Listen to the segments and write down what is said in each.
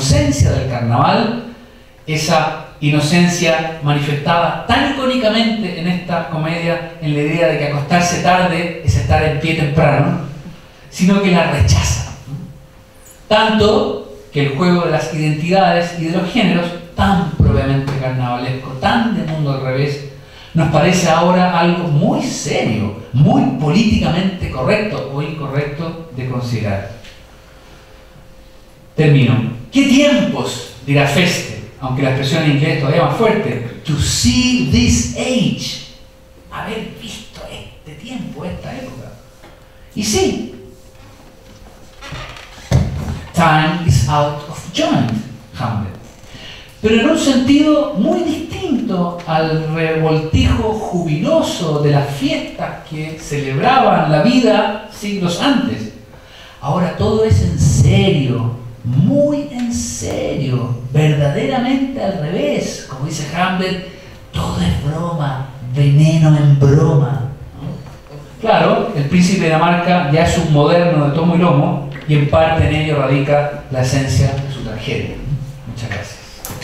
inocencia del carnaval, esa inocencia manifestada tan icónicamente en esta comedia en la idea de que acostarse tarde es estar en pie temprano, sino que la rechaza. Tanto que el juego de las identidades y de los géneros, tan propiamente carnavalesco, tan de mundo al revés, nos parece ahora algo muy serio, muy políticamente correcto o incorrecto de considerar. Termino. ¿Qué tiempos? Dirá Feste, aunque la expresión en inglés es todavía más fuerte. To see this age. Haber visto este tiempo, esta época. Y sí. Time is out of joint, Hamlet. Pero en un sentido muy distinto al revoltijo jubiloso de las fiestas que celebraban la vida siglos antes. Ahora todo es en serio, muy en serio, verdaderamente al revés. Como dice Hamlet, todo es broma, veneno en broma. Claro, el príncipe de Dinamarca ya es un moderno de tomo y lomo, y en parte en ello radica la esencia de su tragedia. Muchas gracias.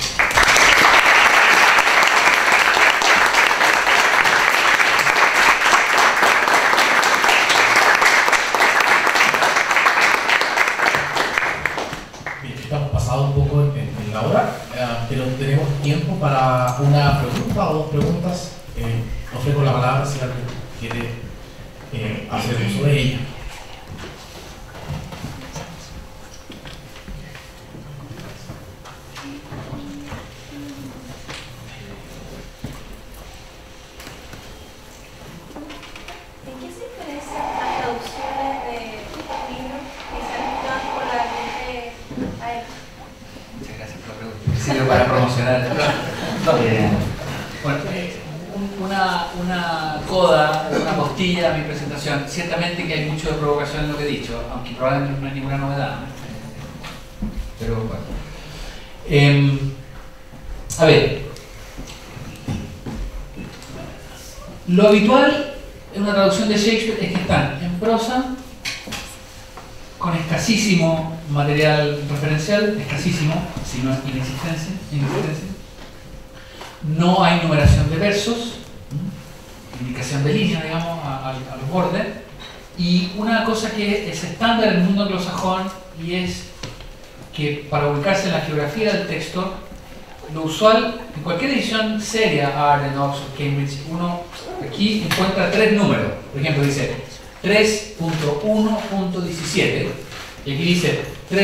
Estamos pasados un poco en la hora, pero tenemos tiempo para una pregunta o dos preguntas. Ofrezco la palabra si alguien quiere hacer uso de ella. Para promocionar. Bueno, una coda, una postilla a mi presentación. Ciertamente que hay mucho de provocación en lo que he dicho, aunque probablemente no hay ninguna novedad. Pero bueno. A ver. Lo habitual en una traducción de Shakespeare es que están en prosa, con escasísimo material referencial, escasísimo, si no es inexistencia. No hay numeración de versos, indicación de línea, digamos, a los bordes. Y una cosa que es estándar en el mundo anglosajón, y es que para ubicarse en la geografía del texto, lo usual, en cualquier edición seria, Arden, Oxford, Cambridge, uno aquí encuentra tres números. Por ejemplo, dice 3.1.17 y aquí dice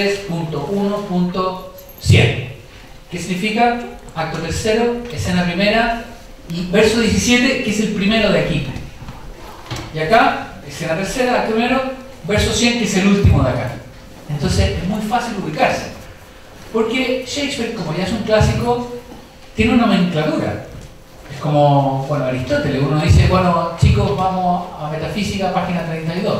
3.1.100. ¿Qué significa? Acto tercero, escena primera y verso 17, que es el primero de aquí. Y acá, escena tercera, acto primero, verso 100, que es el último de acá. Entonces es muy fácil ubicarse. Porque Shakespeare, como ya es un clásico, tiene una nomenclatura. Es como, bueno, Aristóteles, uno dice, bueno, chicos, vamos a Metafísica, página 32.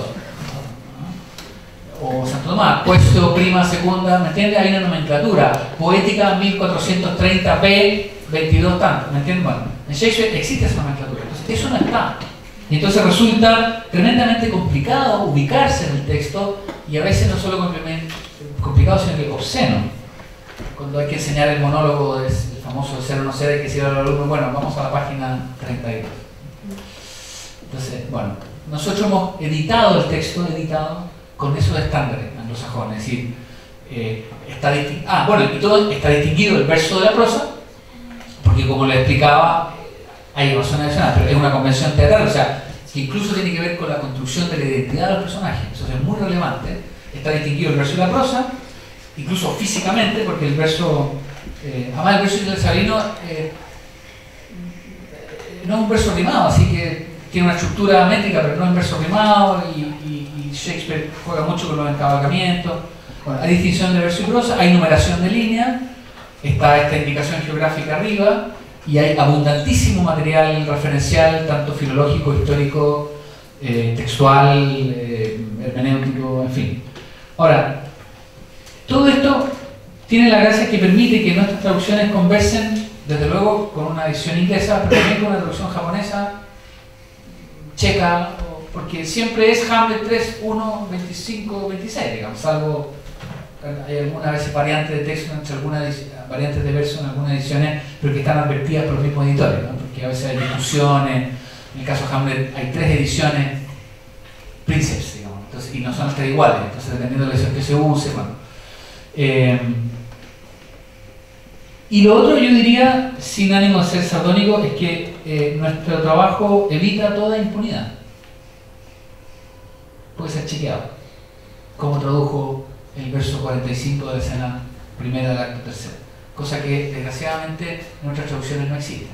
O Santo Tomás, puesto, prima, segunda, ¿me entiendes? Hay una nomenclatura. Poética, 1430p, 22 tanto, ¿me entiendes? Bueno, en Shakespeare existe esa nomenclatura, entonces eso no está. Y entonces resulta tremendamente complicado ubicarse en el texto, y a veces no solo complicado, sino que obsceno. Cuando hay que enseñar el monólogo del famoso ser o no ser, hay que decir al alumno, bueno, vamos a la página 32. Entonces, bueno, nosotros hemos editado el texto, con esos estándares anglosajones, es decir, y todo está distinguido el verso de la prosa, porque como les explicaba, hay razones adicionales, pero es una convención teatral, o sea, que incluso tiene que ver con la construcción de la identidad de los personajes, eso es muy relevante. Está distinguido el verso y la prosa, incluso físicamente, porque el verso, además el verso de Sabino no es un verso rimado, así que tiene una estructura métrica, pero no es un verso rimado, y Shakespeare juega mucho con los encabalgamientos. Bueno, hay distinción de verso y prosa, hay numeración de línea, está esta indicación geográfica arriba, y hay abundantísimo material referencial, tanto filológico, histórico, textual, hermenéutico, en fin. Ahora, todo esto tiene la gracia que permite que nuestras traducciones conversen, desde luego, con una edición inglesa, pero también con una traducción japonesa, checa, porque siempre es Hamlet 3, 1, 25, 26, digamos, salvo hay algunas veces variantes de texto entre algunas variantes de verso en algunas ediciones, pero que están advertidas por los mismos editores, ¿no? Porque a veces hay discusiones. En el caso de Hamlet hay 3 ediciones Princeps, digamos, entonces, y no son las 3 iguales, entonces dependiendo de la edición que se use, bueno. Y lo otro, yo diría, sin ánimo de ser sardónico, es que nuestro trabajo evita toda impunidad. Puede ser chequeado, como tradujo el verso 45 de la escena primera del acto tercero, cosa que desgraciadamente en nuestras traducciones no existe.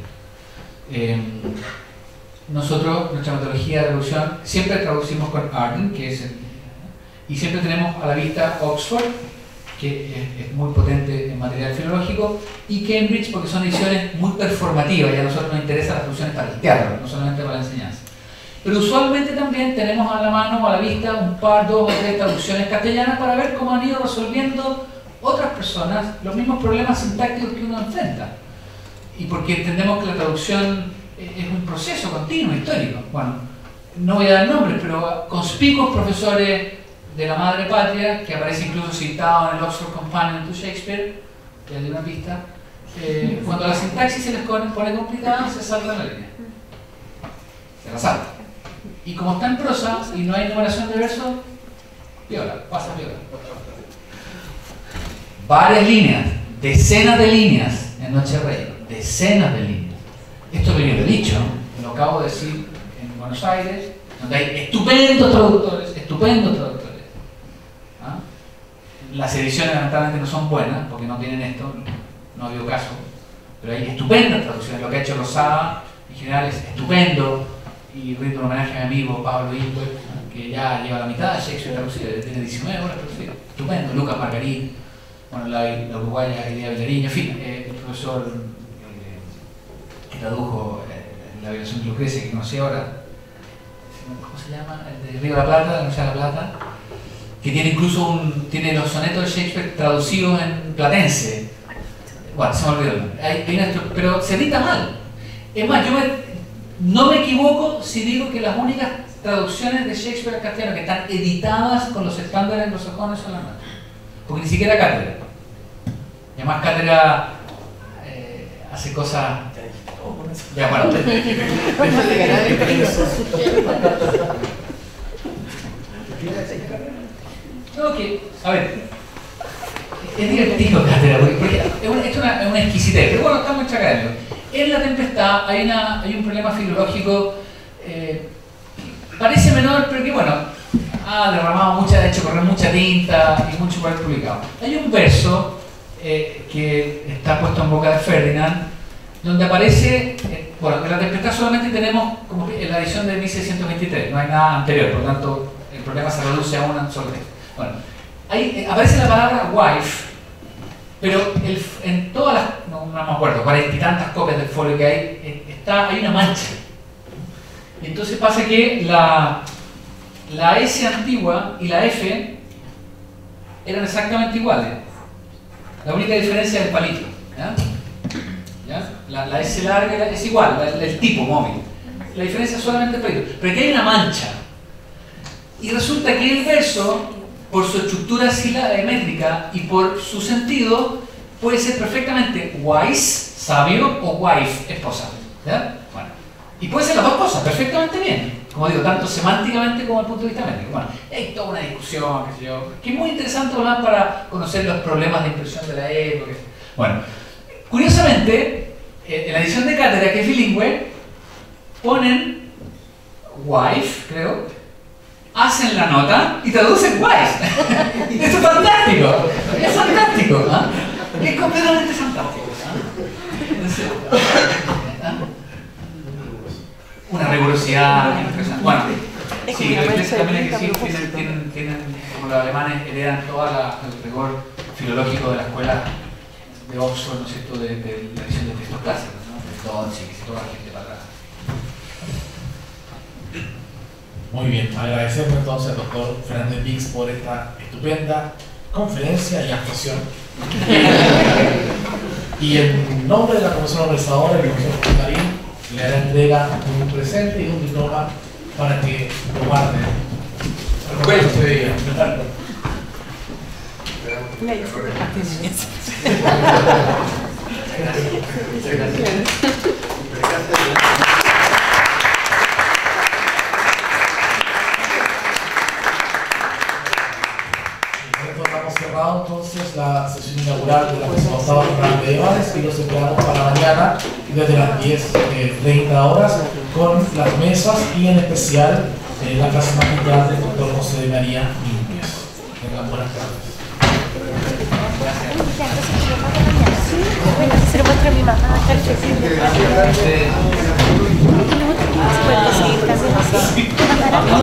Nosotros, nuestra metodología de traducción, siempre traducimos con Arden, que es y siempre tenemos a la vista Oxford, que es muy potente en material filológico, y Cambridge, porque son ediciones muy performativas, y a nosotros nos interesan las traducciones para el teatro, no solamente para la enseñanza. Pero usualmente también tenemos a la mano o a la vista un par, 2 o 3 traducciones castellanas para ver cómo han ido resolviendo otras personas los mismos problemas sintácticos que uno enfrenta. Y porque entendemos que la traducción es un proceso continuo, histórico. Bueno, no voy a dar nombres, pero conspicuos profesores de la madre patria, que aparece incluso citado en el Oxford Companion to Shakespeare, que es de una pista, cuando la sintaxis se les pone complicada, se salta la línea. Se la salta. Y como está en prosa y no hay numeración de versos, piola, pasa piola. Varias líneas, decenas de líneas en Noche Rey, decenas de líneas. Esto venía de dicho, lo acabo de decir en Buenos Aires, donde hay estupendos traductores. ¿Ah? Las ediciones lamentablemente no son buenas, porque no tienen esto, no ha habido caso, pero hay estupendas traducciones. Lo que ha hecho Rosada en general es estupendo, y rindo un homenaje a mi amigo Pablo Inquel, que ya lleva la mitad de Shakespeare traducido, tiene 19 horas traducidas, estupendo. Lucas Margarit, bueno, la uruguaya Lidia Villariño, en fin, el profesor que tradujo la violación de Lucrecia, que conocí ahora, ¿cómo se llama? El de Río de la Plata, de la Universidad de La Plata, que tiene incluso tiene los sonetos de Shakespeare traducidos en platense. Bueno, se me olvidó, pero se edita mal. Es más, no me equivoco si digo que las únicas traducciones de Shakespeare al castellano que están editadas con los estándares anglosajones son las nuestras. Porque ni siquiera Cátedra. Y además Cátedra hace cosas... Ya, bueno. No, que, a ver, es divertido Cátedra, porque esto es una exquisitez, pero bueno, estamos en académico. En La Tempestad hay un problema filológico, parece menor, pero que bueno, ha derramado ha hecho correr mucha tinta y mucho por haber publicado. Hay un verso que está puesto en boca de Ferdinand, donde aparece, bueno, en La Tempestad solamente tenemos como en la edición de 1623, no hay nada anterior, por lo tanto el problema se reduce a una sola texto. Bueno, ahí aparece la palabra wife, pero en todas las, no me acuerdo, 40 y tantas copias del folio que hay una mancha. Y entonces pasa que la S antigua y la F eran exactamente iguales. La única diferencia es el palito. ¿Ya? ¿Ya? La S larga es igual, el tipo móvil. La diferencia es solamente el palito. Pero aquí hay una mancha. Y resulta que el verso, por su estructura métrica y por su sentido, puede ser perfectamente wise, sabio, o wife, esposa. ¿Ya? Bueno. Y puede ser las dos cosas, perfectamente bien. Como digo, tanto semánticamente como desde el punto de vista métrico. Bueno, hay toda una discusión, qué sé yo, que es muy interesante hablar para conocer los problemas de impresión de la época. Bueno, curiosamente, en la edición de Cátedra, que es bilingüe, ponen wife, creo, hacen la nota y traducen wife. Esto es fantástico, es fantástico, ¿ah? Es completamente fantástico. ¿Ah? Una rigurosidad impresionante. Bueno, sí, los ingleses también hay que decir, tienen, como los alemanes, heredan todo el rigor filológico de la escuela de Oxford, ¿no es cierto?, de la edición de textos clásicos, ¿no? De Dodds y toda la gente para atrás. Muy bien, agradecemos entonces al doctor Fernández Vix por esta estupenda conferencia y actuación. Y en nombre de la Comisión Organizadora y la Comisión Carín, le hará entrega un presente y un diploma para que lo guarden. Bueno, Hemos cerrado entonces la sesión inaugural de la próxima jornada de debates y los esperamos para mañana desde las 10:30 horas con las mesas y en especial la clase magistral del doctor José de María Limpias. Tengan buenas tardes. Se lo muestro a mi mamá. Puedo seguir también así.